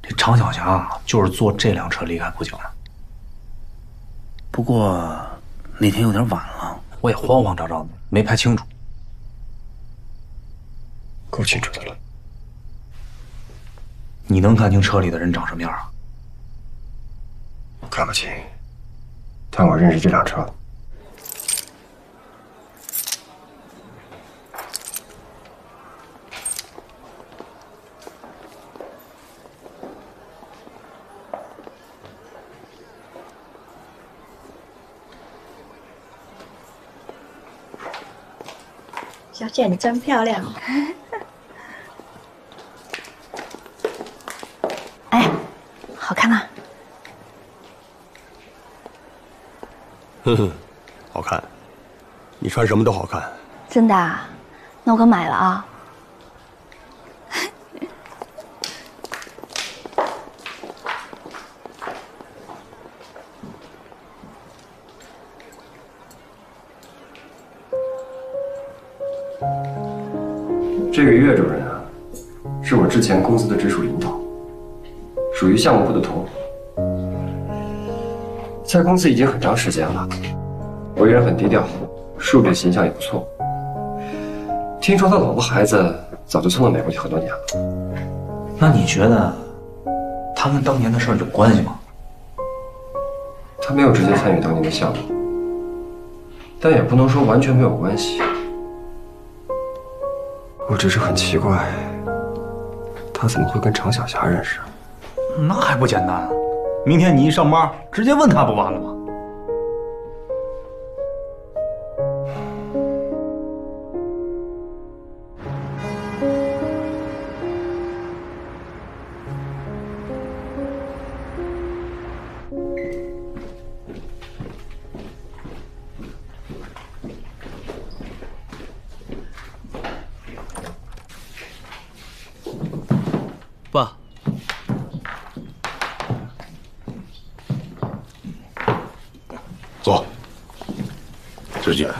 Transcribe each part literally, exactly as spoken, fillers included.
常小霞就是坐这辆车离开不久呢。 不过那天有点晚了， 我也慌慌张张的，没拍清楚。 够清楚的了。 你能看清车里的人长什么样啊？ 我看不清，但我认识这辆车。 小姐，你真漂亮！哎，好看吗？ 哼哼，好看。你穿什么都好看。 真的啊？那我可买了啊。 这个岳主任啊，是我之前公司的直属领导，属于项目部的头，在公司已经很长时间了，为人很低调，树立形象也不错。听说他老婆孩子早就送到美国去很多年了。 那你觉得他跟当年的事儿有关系吗？ 他没有直接参与当年的项目，但也不能说完全没有关系。 我只是很奇怪，他怎么会跟常小霞认识？ 那还不简单？明天你一上班，直接问他不完了吗？ 爸， 坐。志军，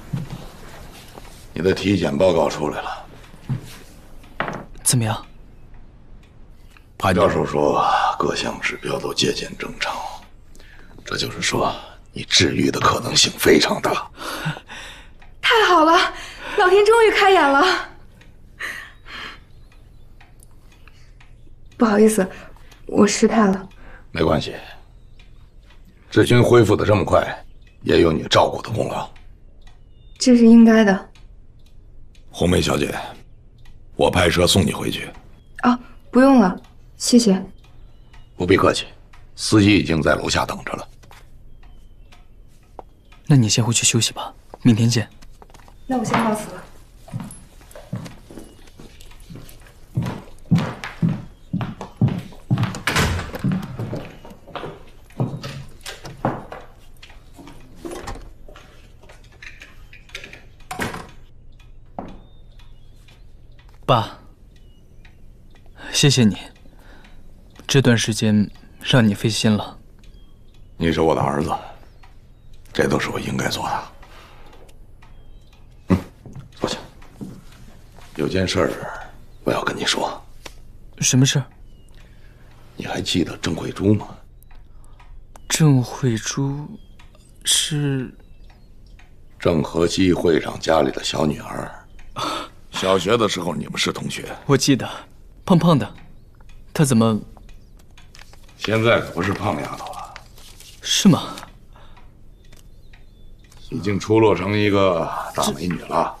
你的体检报告出来了， 怎么样？ 潘教授说各项指标都接近正常，这就是说你治愈的可能性非常大。 太好了，老天终于开眼了。 不好意思，我失态了。 没关系，志军恢复的这么快，也有你照顾的功劳。 这是应该的。 红梅小姐，我派车送你回去。 啊，不用了，谢谢。 不必客气，司机已经在楼下等着了。 那你先回去休息吧，明天见。 那我先告辞了。 爸，谢谢你，这段时间让你费心了。 你是我的儿子，这都是我应该做的。嗯，坐下。有件事儿我要跟你说。 什么事？ 你还记得郑慧珠吗？ 郑慧珠是郑和基会长家里的小女儿。小学的时候你们是同学， 我记得，胖胖的，她怎么？ 现在可不是胖丫头了， 是吗？ 已经出落成一个大美女了。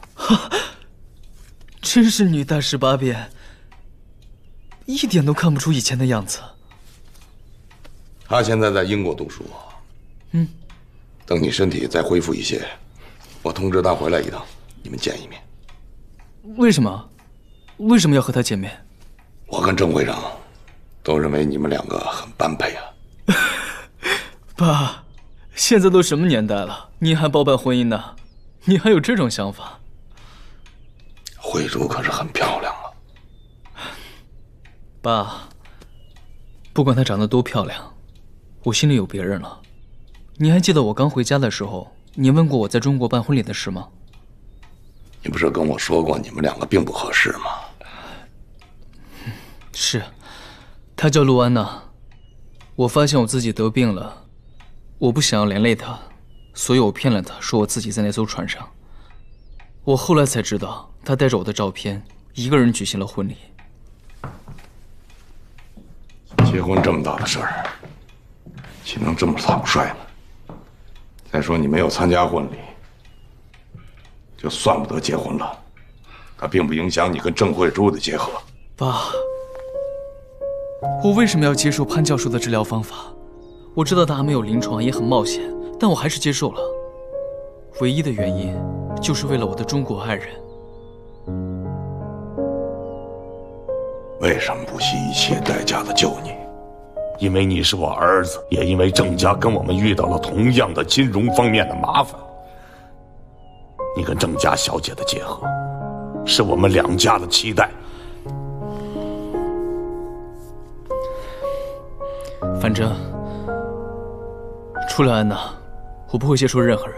真是女大十八变，一点都看不出以前的样子。 她现在在英国读书。 嗯， 等你身体再恢复一些，我通知她回来一趟，你们见一面。 为什么？为什么要和他见面？ 我跟郑会长都认为你们两个很般配啊。 爸，现在都什么年代了，你还包办婚姻呢？你还有这种想法？ 慧珠可是很漂亮啊。 爸，不管她长得多漂亮，我心里有别人了。你还记得我刚回家的时候，你问过我在中国办婚礼的事吗？ 你不是跟我说过你们两个并不合适吗？ 是， 她叫陆安娜。我发现我自己得病了，我不想要连累她，所以我骗了她，说我自己在那艘船上。我后来才知道，她带着我的照片，一个人举行了婚礼。 结婚这么大的事儿，岂能这么草率呢？再说你没有参加婚礼，就算不得结婚了。它并不影响你跟郑慧珠的结合。 爸，我为什么要接受潘教授的治疗方法？我知道他还没有临床，也很冒险，但我还是接受了。唯一的原因，就是为了我的中国爱人。 为什么不惜一切代价的救你？ 因为你是我儿子，也因为郑家跟我们遇到了同样的金融方面的麻烦。你跟郑家小姐的结合，是我们两家的期待。 反正除了安娜，我不会接受任何人。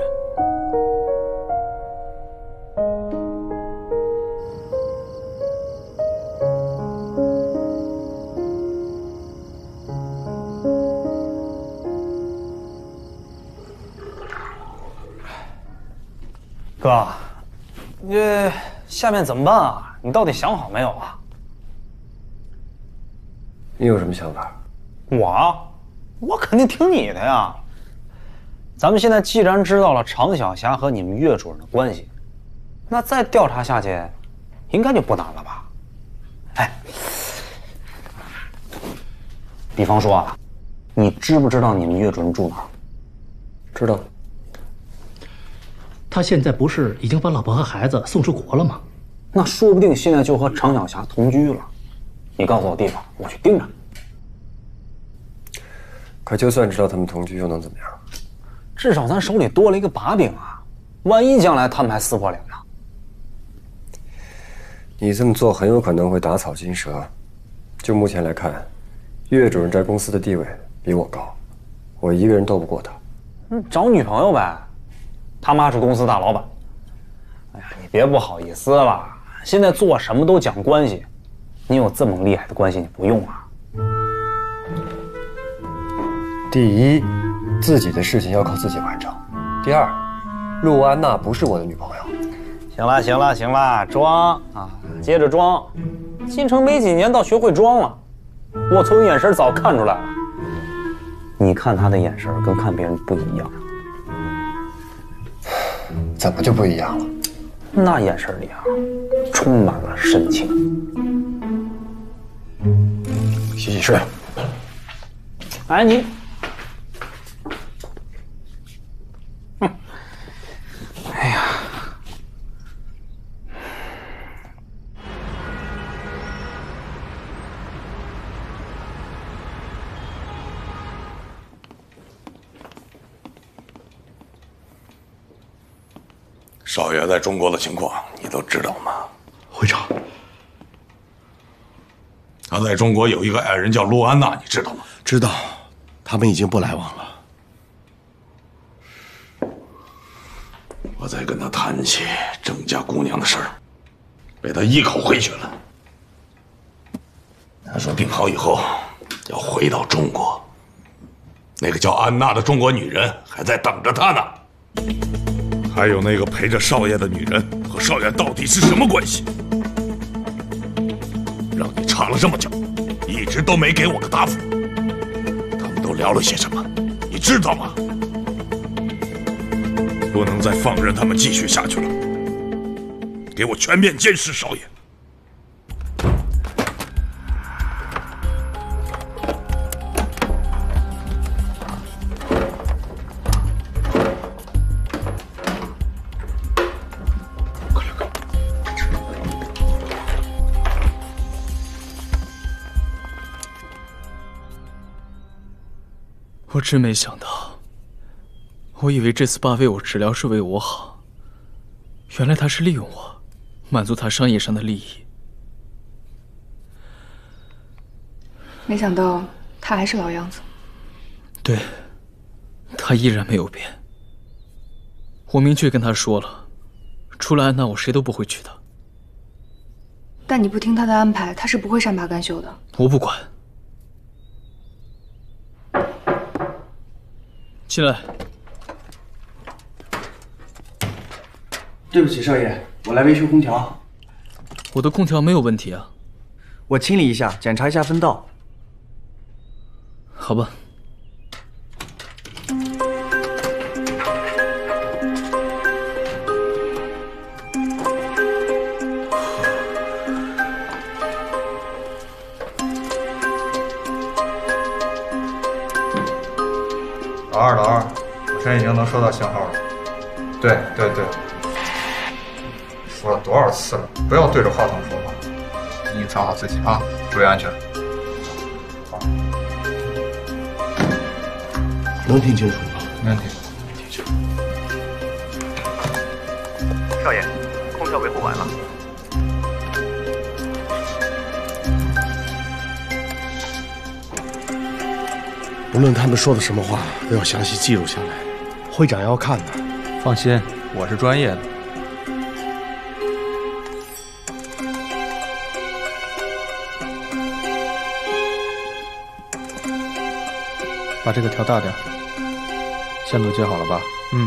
哥，这下面怎么办啊？你到底想好没有啊？ 你有什么想法？ 我，我肯定听你的呀。咱们现在既然知道了常晓霞和你们岳主任的关系，那再调查下去，应该就不难了吧？哎，比方说啊，你知不知道你们岳主任住哪儿？ 知道。 他现在不是已经把老婆和孩子送出国了吗？ 那说不定现在就和常晓霞同居了。你告诉我地方，我去盯着。 可就算知道他们同居，又能怎么样？ 至少咱手里多了一个把柄啊！万一将来他们还撕破脸呢？ 你这么做很有可能会打草惊蛇。就目前来看，岳主任在公司的地位比我高，我一个人斗不过他。 嗯，找女朋友呗。他妈是公司大老板。哎呀，你别不好意思了，现在做什么都讲关系。你有这么厉害的关系，你不用啊？ 第一，自己的事情要靠自己完成；第二，陆安娜不是我的女朋友。 行了，行了，行了，装啊，接着装。进城没几年，倒学会装了。我从眼神早看出来了，你看他的眼神跟看别人不一样。 怎么就不一样了？ 那眼神里啊，充满了深情。 洗洗睡。 哎，你，哼，哎呀， 少爷在中国的情况你都知道吗？ 会长， 他在中国有一个爱人叫陆安娜，你知道吗？ 知道，他们已经不来往了。 我在跟他谈起郑家姑娘的事儿，被他一口回绝了。他说病好以后要回到中国，那个叫安娜的中国女人还在等着他呢。还有那个陪着少爷的女人和少爷到底是什么关系？让你查了这么久，一直都没给我个答复。他们都聊了些什么，你知道吗？不能再放任他们继续下去了，给我全面监视少爷。 我真没想到，我以为这次爸为我治疗是为我好，原来他是利用我，满足他商业上的利益。 没想到他还是老样子。 对，他依然没有变。我明确跟他说了，除了安娜，我谁都不会娶她。 但你不听他的安排，他是不会善罢甘休的。 我不管， 进来。 对不起，少爷，我来维修空调。 我的空调没有问题啊。 我清理一下，检查一下分道。 好吧。 老二，老二，我现在已经能收到信号了。对对对，说了多少次了，不要对着话筒说话。你藏好自己啊，注意安全。好， 能听清楚吗？ 没问题。 少爷，空调维护完了。 无论他们说的什么话，都要详细记录下来。会长要看的。 放心，我是专业的。把这个调大点。线路接好了吧？嗯。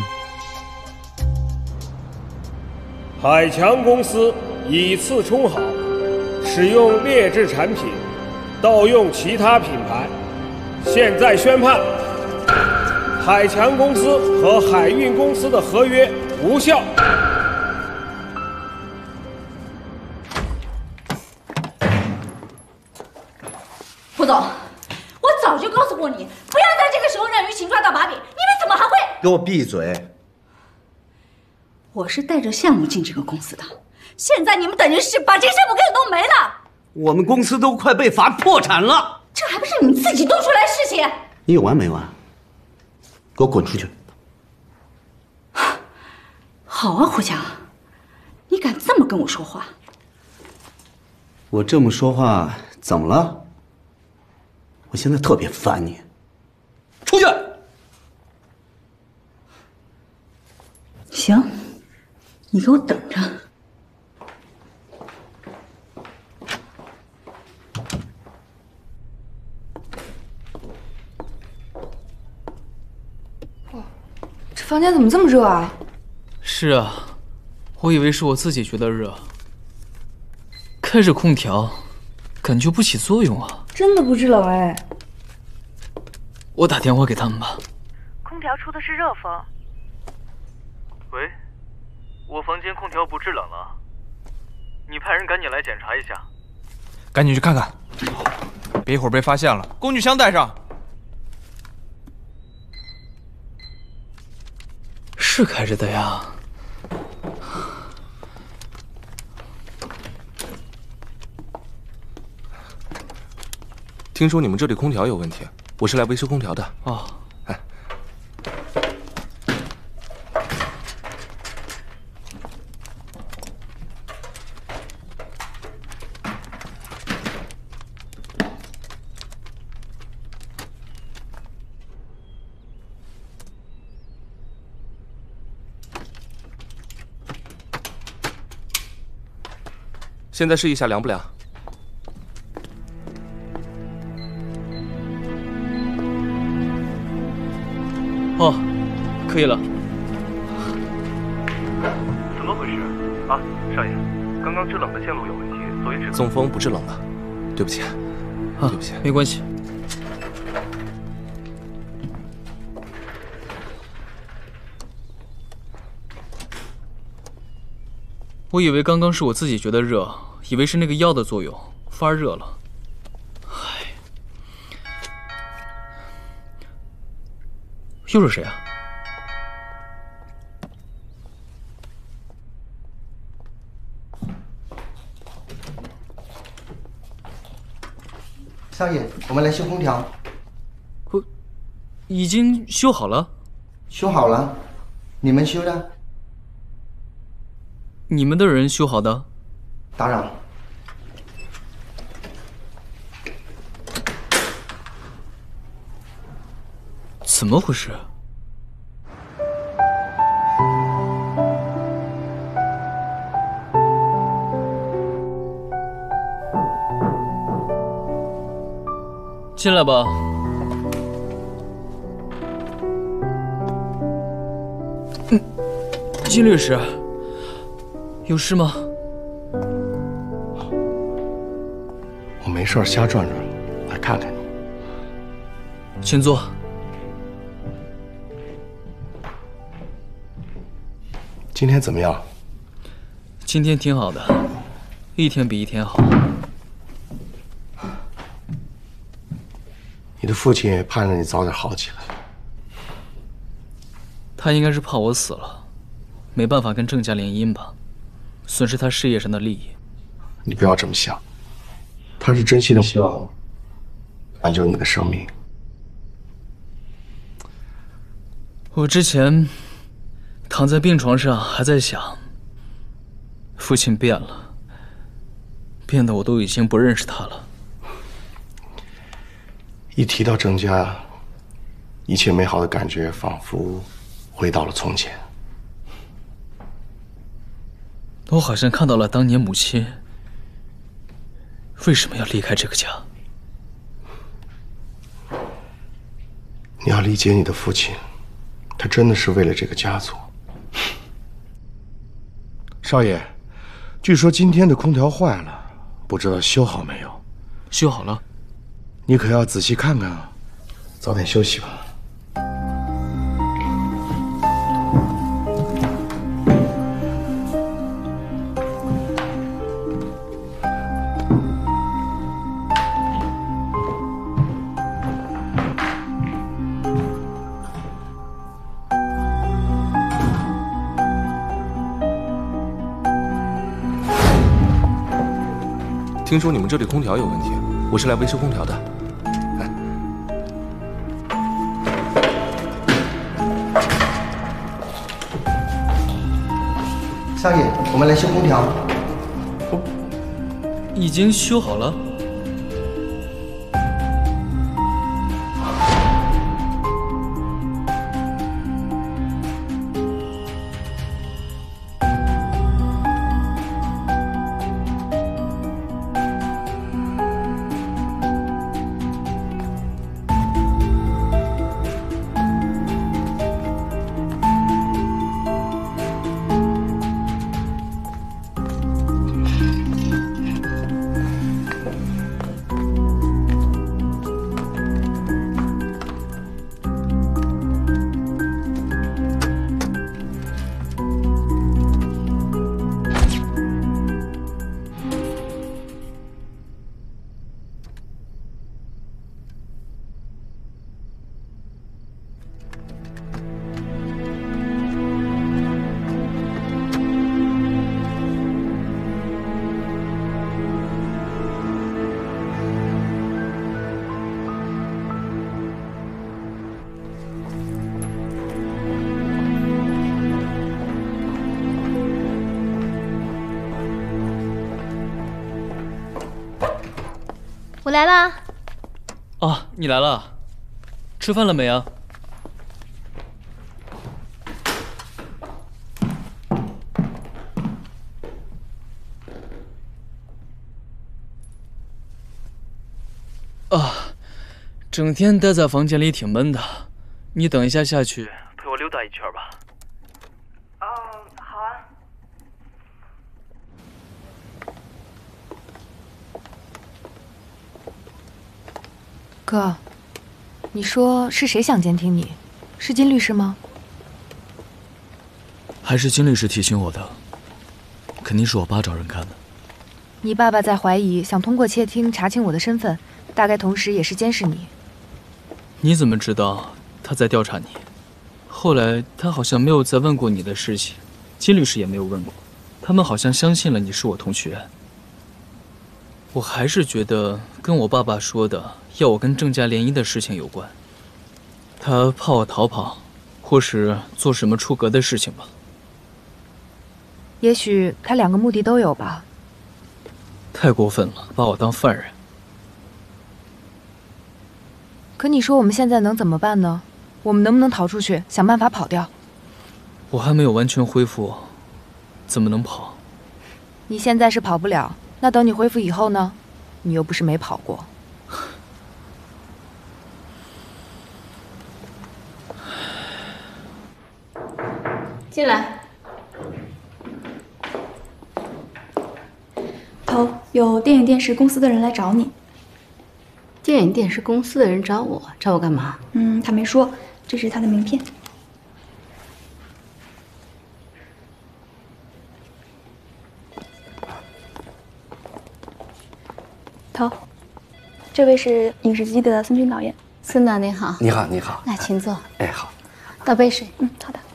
海强公司以次充好，使用劣质产品，盗用其他品牌。现在宣判，海强公司和海运公司的合约无效。 胡总，我早就告诉过你，不要在这个时候让舆情抓到把柄。你们怎么还会？ 给我闭嘴！ 我是带着项目进这个公司的，现在你们等于是把这个项目给我弄没了。 我们公司都快被罚破产了。 这还不是你们自己弄出来的事情？ 你有完没完？给我滚出去！ 好啊，胡强，你敢这么跟我说话？ 我这么说话怎么了？我现在特别烦你。出去！ 行，你给我等着。 房间怎么这么热啊？ 是啊，我以为是我自己觉得热。开着空调，感觉不起作用啊。 真的不制冷哎。 我打电话给他们吧。 空调出的是热风。喂，我房间空调不制冷了，你派人赶紧来检查一下。 赶紧去看看，别一会儿被发现了。工具箱带上。 是开着的呀。 听说你们这里空调有问题，我是来维修空调的。 哦， 哎，现在试一下凉不凉？ 哦，可以了。 怎么回事啊，少爷？刚刚制冷的线路有问题，所以只能送风不制冷了，对不起， 啊， 对不起， 没关系。我以为刚刚是我自己觉得热，以为是那个药的作用发热了。唉，又是谁啊？ 少爷，我们来修空调。 我已经修好了。 修好了？你们修的？ 你们的人修好的？ 打扰。 怎么回事？进来吧。 金律师，有事吗？ 我没事瞎转转，来看看你。 请坐。 今天怎么样？ 今天挺好的，一天比一天好。 你的父亲也盼着你早点好起来。 他应该是怕我死了，没办法跟郑家联姻吧，损失他事业上的利益。 你不要这么想，他是真心的希望挽救你的生命。 我之前躺在病床上还在想，父亲变了，变得我都已经不认识他了。 一提到郑家，一切美好的感觉仿佛回到了从前。 我好像看到了当年母亲为什么要离开这个家。 你要理解你的父亲，他真的是为了这个家族。少爷，据说今天的空调坏了，不知道修好没有？ 修好了。 你可要仔细看看啊，早点休息吧。 听说你们这里空调有问题，我是来维修空调的。来， 少爷，我们来修空调。 已经修好了。 我来啦！ 啊，你来了，吃饭了没啊？啊，整天待在房间里挺闷的，你等一下下去陪我溜达一圈吧。 哦，好啊。哥，你说是谁想监听你？是金律师吗？ 还是金律师提醒我的，肯定是我爸找人干的。 你爸爸在怀疑，想通过窃听查清我的身份，大概同时也是监视你。 你怎么知道他在调查你？后来他好像没有再问过你的事情，金律师也没有问过，他们好像相信了你是我同学。我还是觉得跟我爸爸说的要我跟郑家联姻的事情有关。他怕我逃跑，或是做什么出格的事情吧。 也许他两个目的都有吧。 太过分了，把我当犯人。 可你说我们现在能怎么办呢？我们能不能逃出去，想办法跑掉？ 我还没有完全恢复，怎么能跑？ 你现在是跑不了，那等你恢复以后呢？你又不是没跑过。 进来。 有电影电视公司的人来找你。 电影电视公司的人找我，找我干嘛？ 嗯，他没说，这是他的名片。头，这位是影视基地的孙军导演。 孙导您好。 你好，你好。 来，请坐。 哎，好。 倒杯水。 嗯，好的。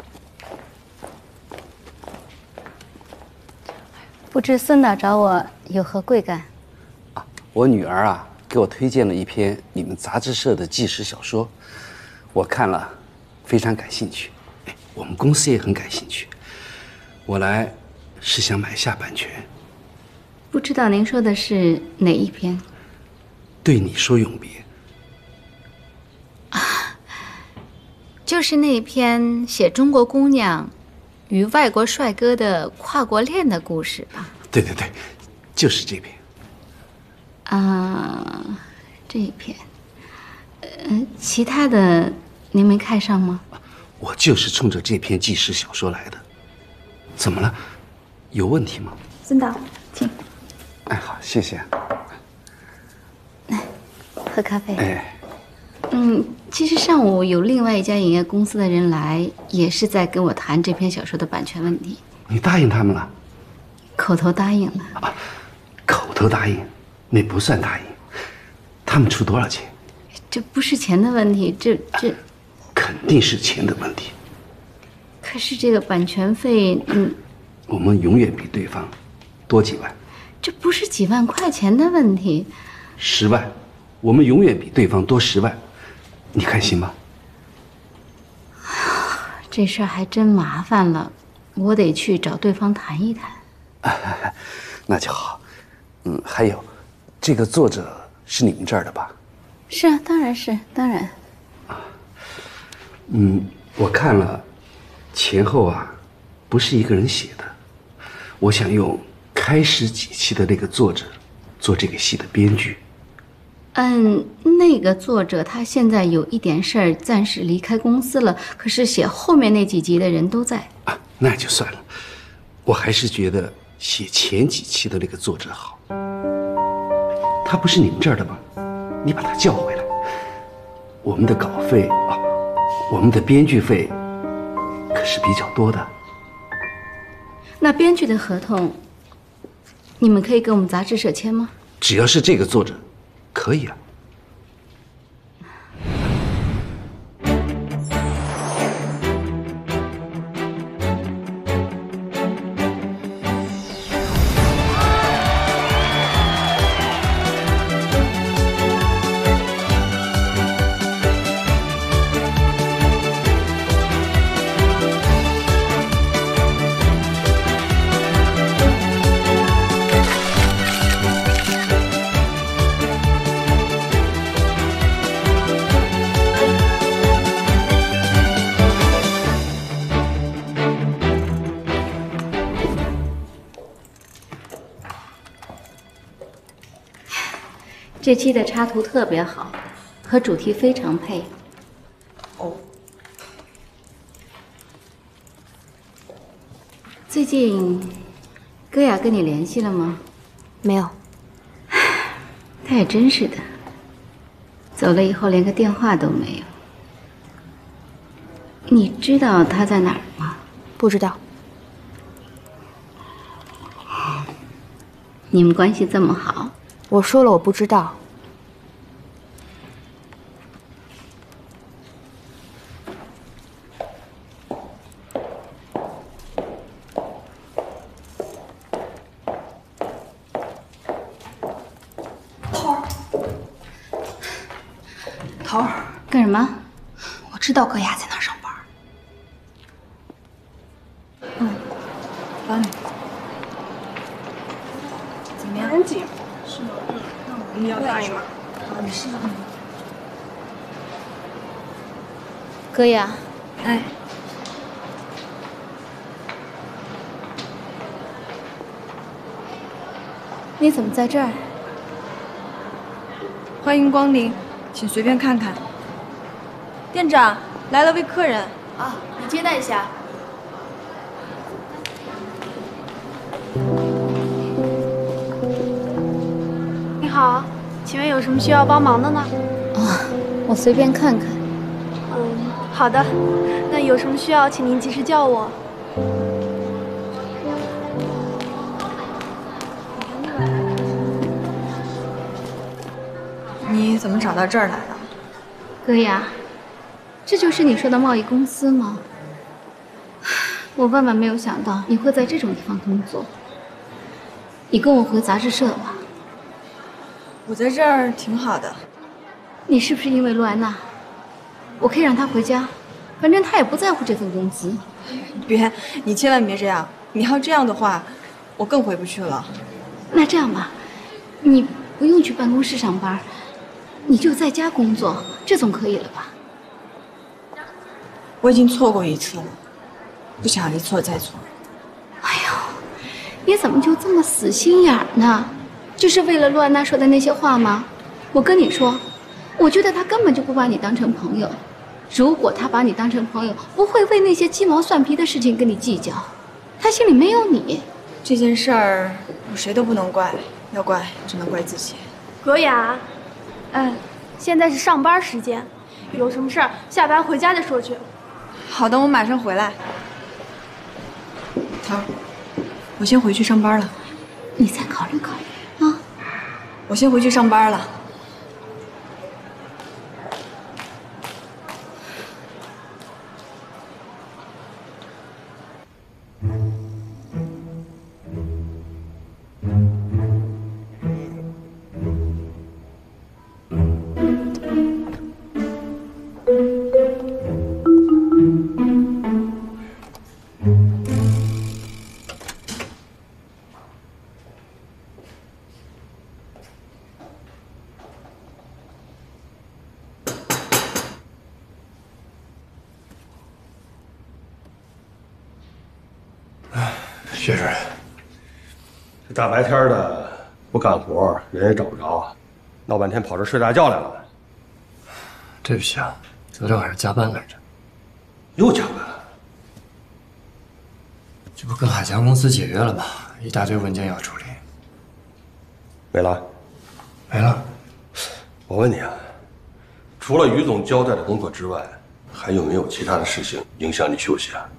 不知孙导找我有何贵干？ 我女儿啊，给我推荐了一篇你们杂志社的纪实小说，我看了，非常感兴趣。哎，我们公司也很感兴趣。我来是想买下版权。 不知道您说的是哪一篇？ 对你说永别。 啊，就是那篇写中国姑娘与外国帅哥的跨国恋的故事吧？ 对对对，就是这篇。 啊，这一篇。呃，其他的您没看上吗？ 我就是冲着这篇纪实小说来的。怎么了？有问题吗？ 孙导，请。 哎，好，谢谢。 来，喝咖啡。 哎， 嗯，其实上午有另外一家影业公司的人来，也是在跟我谈这篇小说的版权问题。 你答应他们了？ 口头答应了。 啊，口头答应，那不算答应。他们出多少钱？ 这不是钱的问题，这这肯定是钱的问题。 可是这个版权费，嗯， 我们永远比对方多几万。 这不是几万块钱的问题， 十万，我们永远比对方多十万，你看行吗？ 这事儿还真麻烦了，我得去找对方谈一谈。 啊，那就好。嗯，还有，这个作者是你们这儿的吧？ 是啊，当然是，当然。 嗯，我看了，前后啊，不是一个人写的。我想用开始几期的那个作者做这个戏的编剧。 嗯，那个作者他现在有一点事儿，暂时离开公司了。可是写后面那几集的人都在啊，那就算了。我还是觉得写前几期的那个作者好。他不是你们这儿的吗？你把他叫回来。我们的稿费啊，我们的编剧费可是比较多的。 那编剧的合同，你们可以跟我们杂志社签吗？ 只要是这个作者，可以啊。 这期的插图特别好，和主题非常配。哦。最近，戈雅跟你联系了吗？ 没有。 他也真是的，走了以后连个电话都没有。你知道他在哪儿吗？ 不知道。 你们关系这么好？ 我说了我不知道。 头儿，头儿， 干什么？ 我知道戈雅在哪儿上班。嗯，帮你。怎么样？ 很紧。是吗？嗯，那我们要大一码。 啊，你是。 戈雅， 哎， 你怎么在这儿？ 欢迎光临，请随便看看。店长，来了位客人。 啊，你接待一下。 好，请问有什么需要帮忙的呢？ 啊，我随便看看。 嗯，好的。那有什么需要，请您及时叫我。 你怎么找到这儿来了？ 哥呀，这就是你说的贸易公司吗？我万万没有想到你会在这种地方工作。你跟我回杂志社吧。 我在这儿挺好的。 你是不是因为陆安娜？我可以让她回家，反正她也不在乎这份工资。 别，你千万别这样。你要这样的话，我更回不去了。 那这样吧，你不用去办公室上班，你就在家工作，这总可以了吧？ 我已经错过一次了，不想一错再错。 哎呦，你怎么就这么死心眼呢？就是为了陆安娜说的那些话吗？我跟你说，我觉得她根本就不把你当成朋友。如果她把你当成朋友，不会为那些鸡毛蒜皮的事情跟你计较。她心里没有你。 这件事儿我谁都不能怪，要怪只能怪自己。 葛雅，嗯，现在是上班时间，有什么事儿下班回家再说去。 好的，我马上回来。桃儿，我先回去上班了。 你再考虑考虑啊。 我先回去上班了。 薛主任，这大白天的不干活，人也找不着，闹半天跑这睡大觉来了。 对不起啊，昨天晚上加班来着。 又加班？ 这不跟海强公司解约了吗？一大堆文件要处理。 没了？ 没了。 我问你啊，除了于总交代的工作之外，还有没有其他的事情影响你休息啊？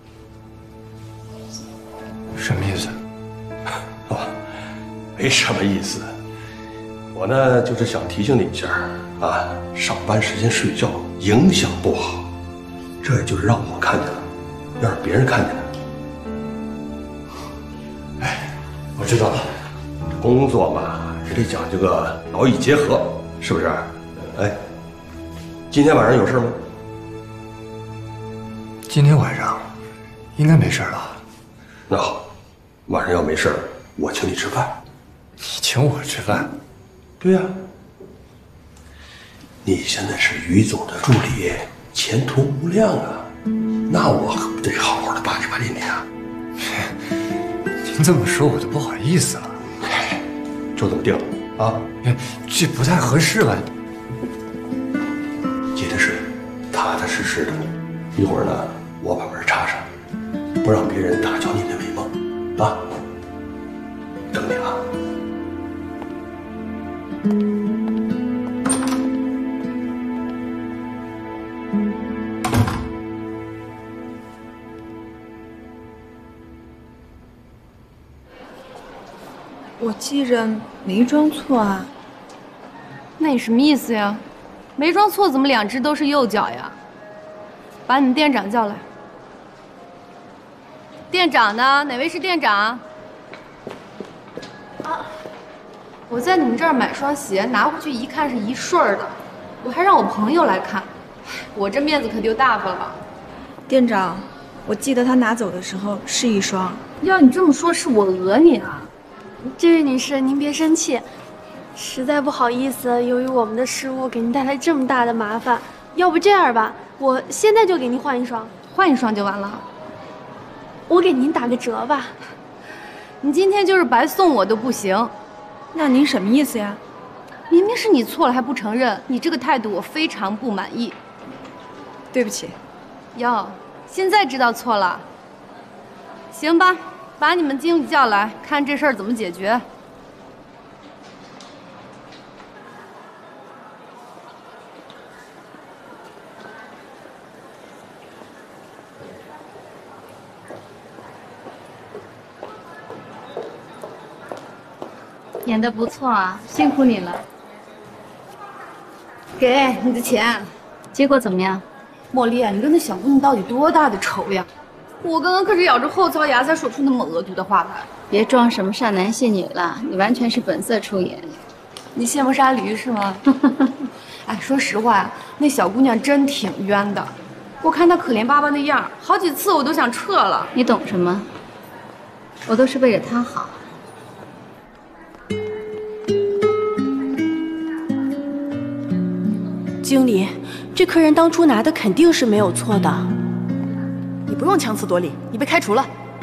什么意思？ 哦，没什么意思。我呢，就是想提醒你一下啊，上班时间睡觉影响不好。这也就是让我看见了，要是别人看见了，哎，我知道了。工作嘛，也得讲究个劳逸结合，是不是？哎，今天晚上有事吗？ 今天晚上应该没事了。 那好。晚上要没事，我请你吃饭。 你请我吃饭？ 对呀、啊。你现在是于总的助理，前途无量啊，那我可不得好好的巴结巴结你啊。 您这么说，我就不好意思了。 就这么定了啊？ 这不太合适吧？ 接着睡，踏踏实实的。一会儿呢，我把门插上，不让别人打搅你的美梦。啊，等你了。 我记着没装错啊。 那你什么意思呀？没装错怎么两只都是右脚呀？把你们店长叫来。店长呢？哪位是店长？啊！我在你们这儿买双鞋，拿回去一看是一顺儿的，我还让我朋友来看，我这面子可丢大发了。 店长，我记得他拿走的时候是一双。 要你这么说，是我讹你啊！ 这位女士，您别生气，实在不好意思，由于我们的失误给您带来这么大的麻烦。要不这样吧，我现在就给您换一双， 换一双就完了。 我给您打个折吧。 你今天就是白送我都不行。 那您什么意思呀？ 明明是你错了还不承认，你这个态度我非常不满意。 对不起。 哟，现在知道错了。行吧，把你们经理叫来，看这事儿怎么解决。 演的不错啊，辛苦你了。 给你的钱。 结果怎么样？ 茉莉啊，你跟那小姑娘到底多大的仇呀？我刚刚可是咬着后槽牙才说出那么恶毒的话来。 别装什么善男信女了，你完全是本色出演。 你羡慕杀驴是吗？哎，说实话呀，那小姑娘真挺冤的。我看她可怜巴巴那样，好几次我都想撤了。 你懂什么？我都是为了她好。 经理，这客人当初拿的肯定是没有错的。 你不用强词夺理，你被开除了。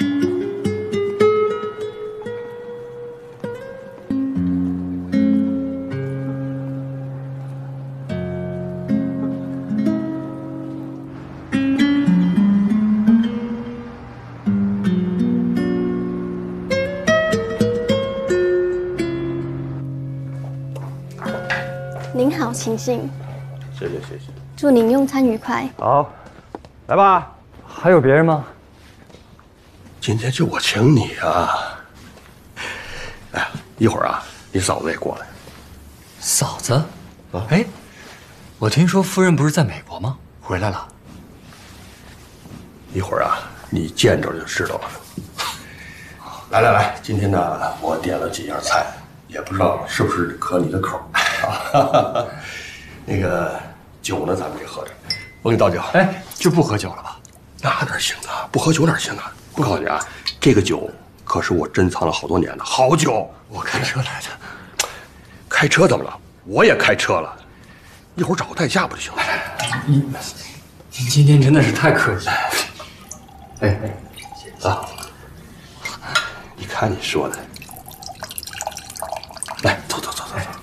您好，请进。 谢谢谢谢。 祝您用餐愉快。 好，来吧。还有别人吗？ 今天就我请你啊！哎呀，一会儿啊，你嫂子也过来。 嫂子？哎，我听说夫人不是在美国吗？回来了。 一会儿啊，你见着就知道了。来来来，今天呢，我点了几样菜，也不知道是不是合你的口啊。那个酒呢，咱们得喝着。我给你倒酒。 哎，就不喝酒了吧？ 那哪行啊？不喝酒哪行啊？我告诉你啊，这个酒可是我珍藏了好多年的好酒。 我开车来的。 开车怎么了？我也开车了，一会儿找个代驾不就行了？ 您您今天真的是太客气了。哎哎， 啊，你看你说的。来，走走走走走。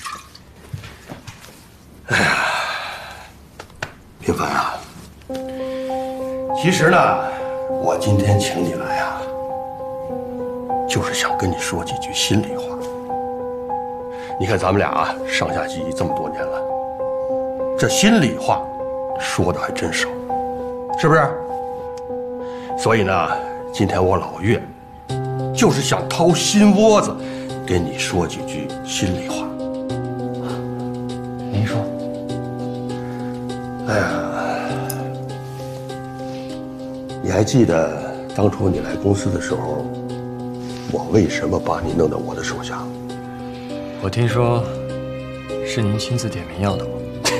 哎呀，平凡啊，其实呢，我今天请你来啊，就是想跟你说几句心里话。你看咱们俩啊，上下级这么多年了，这心里话说的还真少，是不是？所以呢，今天我老岳就是想掏心窝子跟你说几句心里话。 您说。 哎呀，你还记得当初你来公司的时候，我为什么把你弄到我的手下？ 我听说是您亲自点名要的我。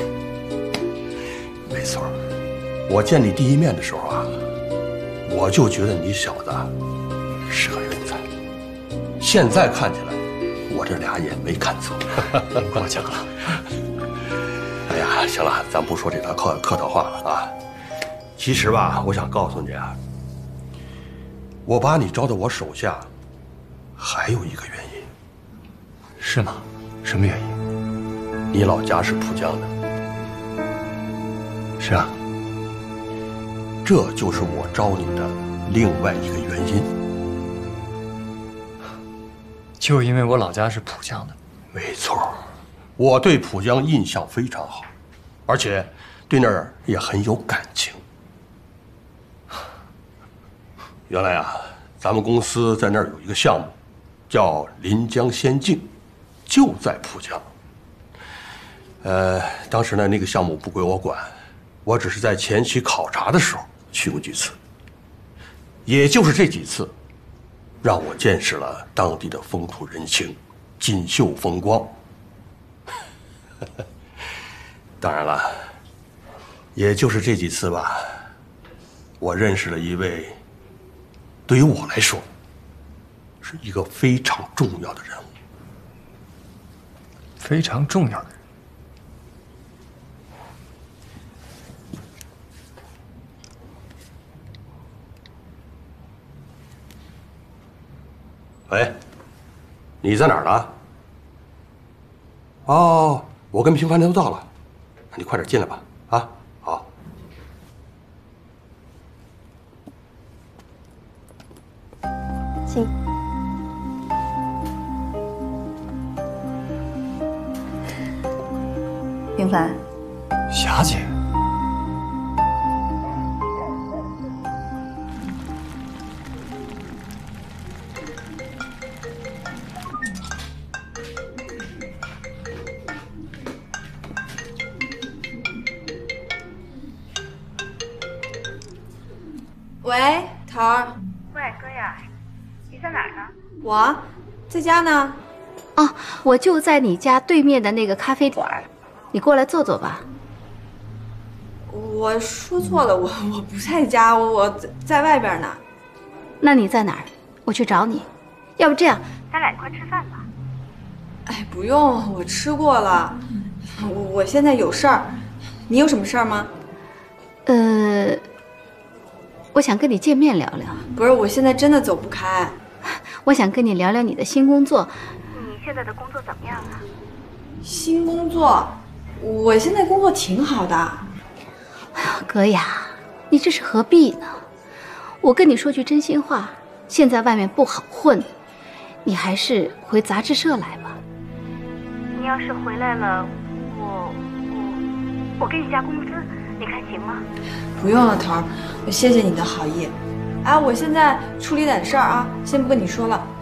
没错，我见你第一面的时候啊，我就觉得你小子是个人才。现在看起来，我这俩眼没看错。 您过奖了。 哎呀，行了，咱不说这套客客套话了啊。其实吧，我想告诉你啊，我把你招到我手下，还有一个原因。 是吗？什么原因？ 你老家是浦江的。 是啊。 这就是我招你的另外一个原因。 就因为我老家是浦江的。 没错，我对浦江印象非常好，而且对那儿也很有感情。原来啊，咱们公司在那儿有一个项目，叫临江仙境，就在浦江。呃，当时呢，那个项目不归我管，我只是在前期考察的时候去过几次。也就是这几次，让我见识了当地的风土人情、锦绣风光。当然了，也就是这几次吧，我认识了一位，对于我来说，是一个非常重要的人物。 非常重要的人。 喂，你在哪儿呢？哦，我跟平凡都到了，那你快点进来吧。啊，好。 请。 平凡， 霞姐。 喂，桃儿。 喂，哥呀，你在哪儿呢？ 我在家呢。 哦，我就在你家对面的那个咖啡馆，你过来坐坐吧。 我说错了，我我不在家，我我在在外边呢。 那你在哪儿？我去找你。要不这样， 咱俩一块吃饭吧。 哎，不用，我吃过了。我我现在有事儿，你有什么事儿吗？ 呃，我想跟你见面聊聊。 不是，我现在真的走不开。 我想跟你聊聊你的新工作。 你现在的工作怎么样啊？ 新工作，我现在工作挺好的。 哎呀，哥呀，你这是何必呢？我跟你说句真心话，现在外面不好混，你还是回杂志社来吧。 你要是回来了，我我我给你加工资，你看行吗？ 不用了，头儿，我谢谢你的好意。哎，我现在处理点事儿啊，先不跟你说了。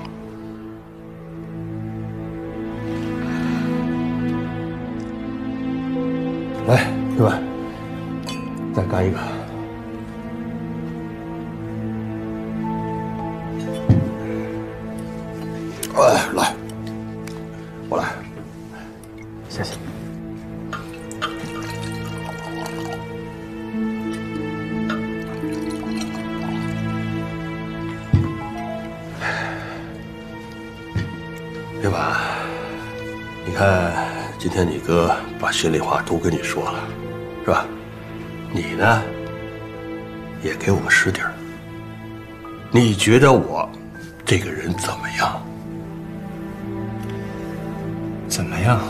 来，对吧？再干一个。哎，来，我来。 谢谢。 对吧？你看，今天你哥把心里话都跟你说了，是吧？你呢，也给我使点儿。你觉得我这个人怎么样？ 怎么样？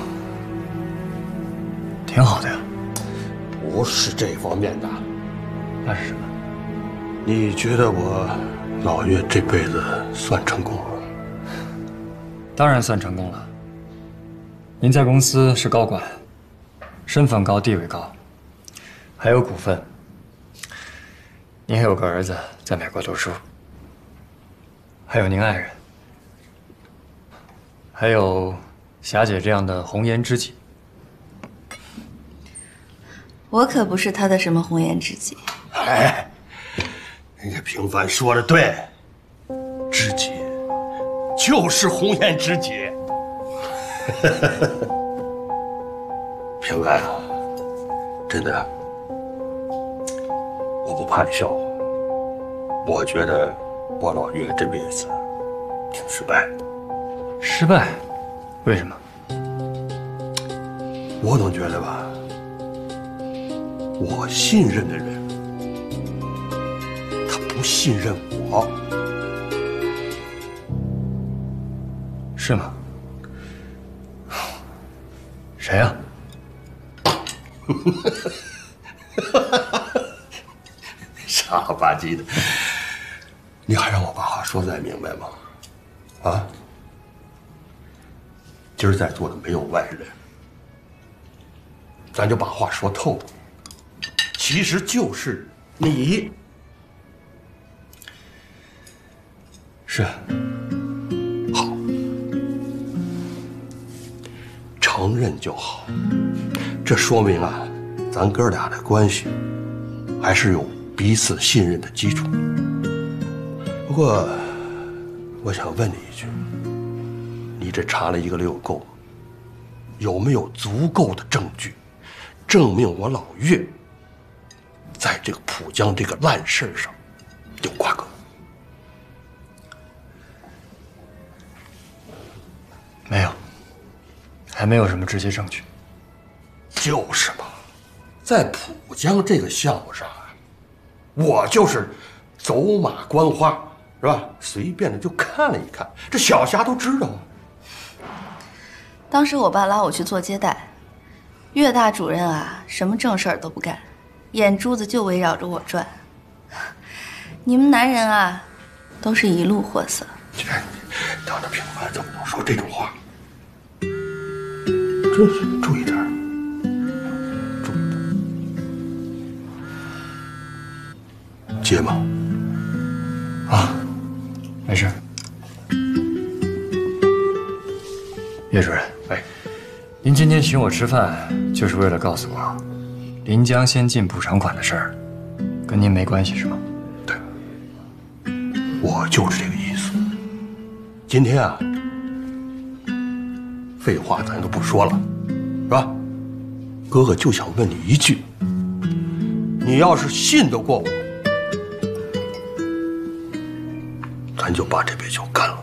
挺好的呀。 不是这方面的。 那是什么？ 你觉得我老岳这辈子算成功了？ 当然算成功了。您在公司是高管，身份高，地位高，还有股份。您还有个儿子在美国读书，还有您爱人，还有霞姐这样的红颜知己。 我可不是他的什么红颜知己。 哎，人家平凡说的对，知己就是红颜知己。平安啊，真的，我不怕你笑话。我觉得我老岳这辈子挺失败的。 失败？为什么？ 我总觉得吧，我信任的人，他不信任我。 是吗？谁呀？ 傻了吧唧的，你还让我把话说再明白吗？啊？今儿在座的没有外人，咱就把话说透了。其实就是你。 是。 好，承认就好。这说明啊，咱哥俩的关系还是有彼此信任的基础。不过，我想问你一句，你这查了一个溜够，有没有足够的证据，证明我老岳在这个浦江这个烂事上有瓜葛？ 没有，还没有什么直接证据。 就是嘛，在浦江这个项目上啊，我就是走马观花，是吧？随便的就看了一看，这小霞都知道啊。 当时我爸拉我去做接待，岳大主任啊，什么正事儿都不干，眼珠子就围绕着我转。你们男人啊，都是一路货色。 当着平凡怎么能说这种话？真是注意点儿。接吗？ 啊，没事。岳主任， 哎， 您今天请我吃饭，就是为了告诉我，临江先进补偿款的事儿，跟您没关系是吗？ 对。 我就是这个意思。今天啊，废话咱都不说了，是吧？哥哥就想问你一句，你要是信得过我，咱就把这杯酒干了。